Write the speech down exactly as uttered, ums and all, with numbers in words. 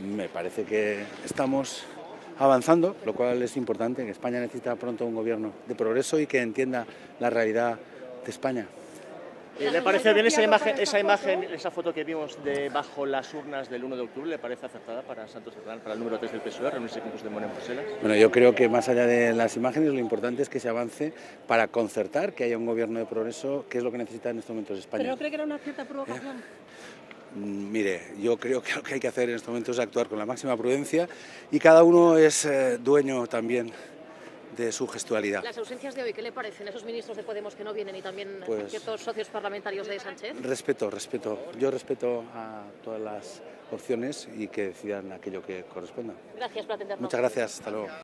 Me parece que estamos avanzando, lo cual es importante, que España necesita pronto un gobierno de progreso y que entienda la realidad de España. ¿Le parece bien esa imagen, esa imagen, esa foto que vimos de bajo las urnas del uno de octubre? ¿Le parece acertada para Santos Cerdán, para el número tres del P S O E, reunirse con Puigdemont en Bruselas? Bueno, yo creo que más allá de las imágenes, lo importante es que se avance para concertar, que haya un gobierno de progreso, que es lo que necesita en estos momentos España. ¿Pero no cree que era una cierta provocación? ¿Eh? Mire, yo creo que lo que hay que hacer en estos momentos es actuar con la máxima prudencia y cada uno es eh, dueño también de su gestualidad. Las ausencias de hoy, ¿qué le parecen? Esos ministros de Podemos que no vienen y también pues, ciertos socios parlamentarios de Sánchez. Respeto, respeto. Yo respeto a todas las opciones y que decidan aquello que corresponda. Gracias por atendernos. Muchas gracias. Hasta luego.